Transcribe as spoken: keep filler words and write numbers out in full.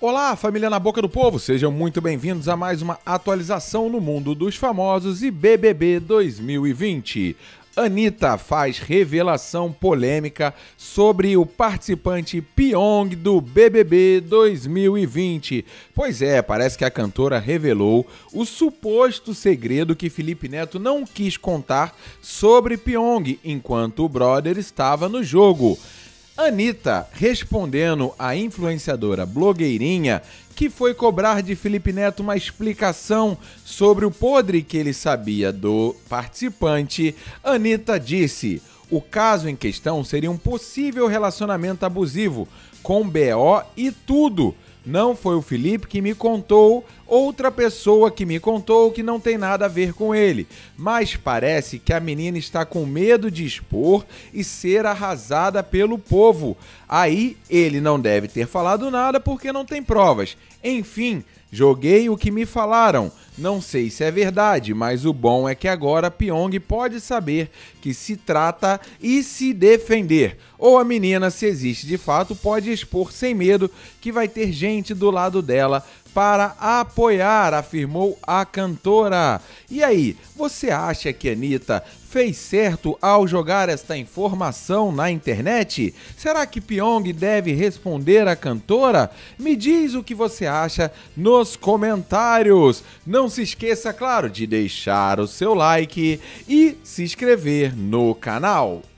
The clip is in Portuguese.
Olá, família Na Boca do Povo, sejam muito bem-vindos a mais uma atualização no mundo dos famosos e B B B dois mil e vinte. Anitta faz revelação polêmica sobre o participante Pyong do B B B dois mil e vinte. Pois é, parece que a cantora revelou o suposto segredo que Felipe Neto não quis contar sobre Pyong enquanto o brother estava no jogo. Anitta, respondendo à influenciadora blogueirinha que foi cobrar de Felipe Neto uma explicação sobre o podre que ele sabia do participante, Anitta disse: o caso em questão seria um possível relacionamento abusivo, com B O e tudo. Não foi o Felipe que me contou, outra pessoa que me contou que não tem nada a ver com ele. Mas parece que a menina está com medo de expor e ser arrasada pelo povo. Aí ele não deve ter falado nada porque não tem provas. Enfim, joguei o que me falaram. Não sei se é verdade, mas o bom é que agora Pyong pode saber que se trata e se defender. Ou a menina, se existe de fato, pode expor sem medo que vai ter gente do lado dela para apoiar, afirmou a cantora. E aí, você acha que a Anitta fez certo ao jogar esta informação na internet? Será que Pyong deve responder à cantora? Me diz o que você acha nos comentários. Não se esqueça, claro, de deixar o seu like e se inscrever no canal.